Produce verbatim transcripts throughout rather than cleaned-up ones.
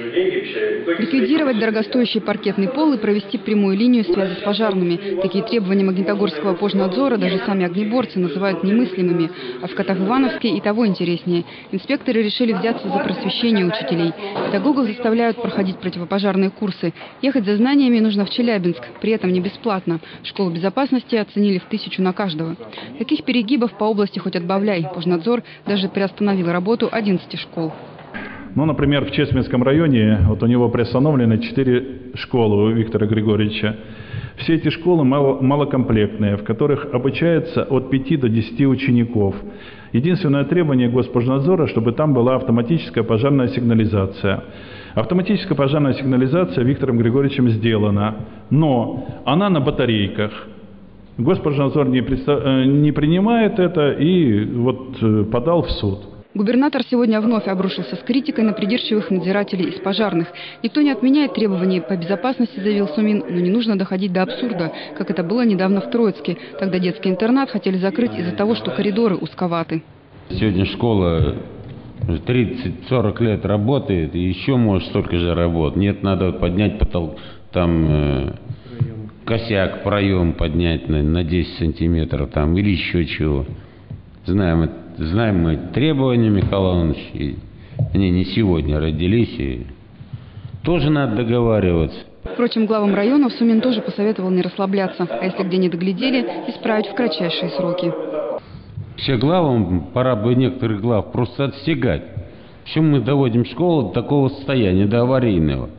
Ликвидировать дорогостоящий паркетный пол и провести прямую линию связи с пожарными. Такие требования Магнитогорского пожнадзора даже сами огнеборцы называют немыслимыми. А в Котах-Ивановске и того интереснее. Инспекторы решили взяться за просвещение учителей. Педагогов заставляют проходить противопожарные курсы. Ехать за знаниями нужно в Челябинск, при этом не бесплатно. Школу безопасности оценили в тысячу на каждого. Таких перегибов по области хоть отбавляй. Пожнадзор даже приостановил работу одиннадцати школ. Ну, например, в Чесменском районе вот у него приостановлены четыре школы у Виктора Григорьевича. Все эти школы мало, малокомплектные, в которых обучается от пяти до десяти учеников. Единственное требование Госпожнадзора, чтобы там была автоматическая пожарная сигнализация. Автоматическая пожарная сигнализация Виктором Григорьевичем сделана, но она на батарейках. Госпожнадзор не, представ... не принимает это и вот подал в суд. Губернатор сегодня вновь обрушился с критикой на придирчивых надзирателей из пожарных. Никто не отменяет требований по безопасности, заявил Сумин, но не нужно доходить до абсурда, как это было недавно в Троицке. Тогда детский интернат хотели закрыть из-за того, что коридоры узковаты. Сегодня школа тридцать-сорок лет работает, и еще может столько же работать. Нет, надо поднять потолок, там э, косяк, проем поднять на, на десять сантиметров там, или еще чего. Знаем это. Знаем мы требования, Михаил Иванович, и они не сегодня родились, и тоже надо договариваться. Впрочем, главам районов Сумин тоже посоветовал не расслабляться, а если где не доглядели, исправить в кратчайшие сроки. Все главам, пора бы некоторых глав просто отстегать. Почему мы доводим школу до такого состояния, до аварийного?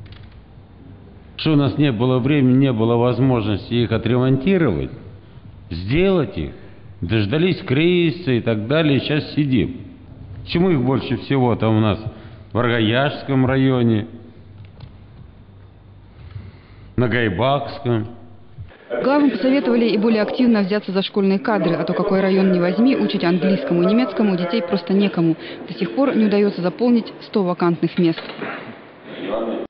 Что у нас не было времени, не было возможности их отремонтировать, сделать их. Дождались кризиса и так далее, сейчас сидим. Почему их больше всего там у нас в Аргаяшском районе, на Гайбакском? Главам посоветовали и более активно взяться за школьные кадры, а то какой район не возьми, учить английскому и немецкому детей просто некому. До сих пор не удается заполнить сто вакантных мест.